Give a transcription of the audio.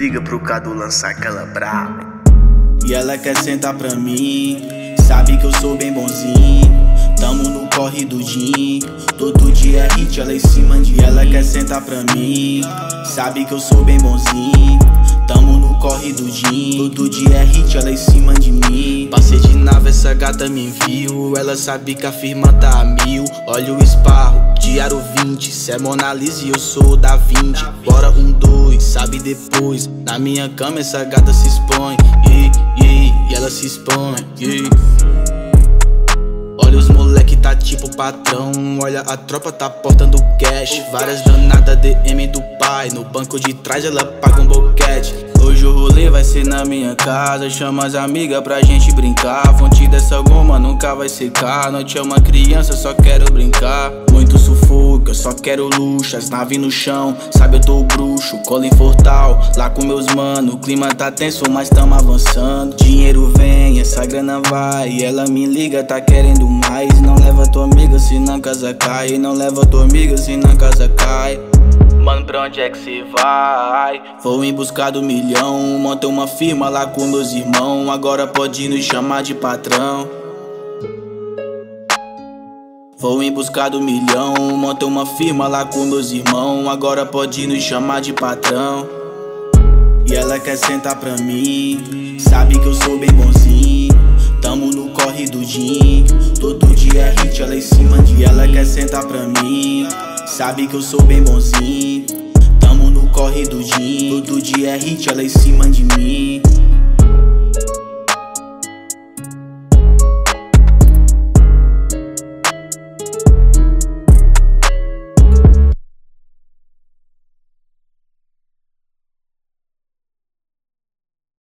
liga pro Cadu lançar aquela brava. E ela quer sentar pra mim, sabe que eu sou bem bonzinho. Tamo no corre do Jim, todo dia é hit, ela em cima de. E ela quer sentar pra mim, sabe que eu sou bem bonzinho. Tamo no corre do Jim, todo dia é hit, ela em cima de mim. Passei de nave, essa gata me viu, ela sabe que a firma tá a 1000. Olha o esparro, de aro 20, cê é Mona Lisa e eu sou da 20. Bora 1, 2, sabe depois, na minha cama essa gata se expõe, e ela se expõe, Olha os moleque tá tipo patrão, olha a tropa tá portando cash. Várias danadas DM do pai, no banco de trás ela paga um boquete. Hoje o rolê vai ser na minha casa, chama as amigas pra gente brincar. Fonte dessa goma nunca vai secar, noite é uma criança, só quero brincar. Muito sufoco, eu só quero luxo, as naves no chão, sabe eu tô bruxo. Cola em Fortal, lá com meus mano, o clima tá tenso mas tamo avançando. Dinheiro vem, essa grana vai, e ela me liga, tá querendo mais. Não leva tua amiga senão a casa cai, não leva tua amiga senão a casa cai. Mano, pra onde é que cê vai? Vou em busca do milhão, montei uma firma lá com meus irmãos, agora pode nos chamar de patrão. Vou em busca do milhão, montei uma firma lá com meus irmãos, agora pode nos chamar de patrão. E ela quer sentar pra mim, sabe que eu sou bem bonzinho. Tamo no corre do Jim, todo dia é hit, ela em cima de. E ela quer sentar pra mim, sabe que eu sou bem bonzinho. Tamo no corre do Jim, todo dia é hit, ela em cima de mim.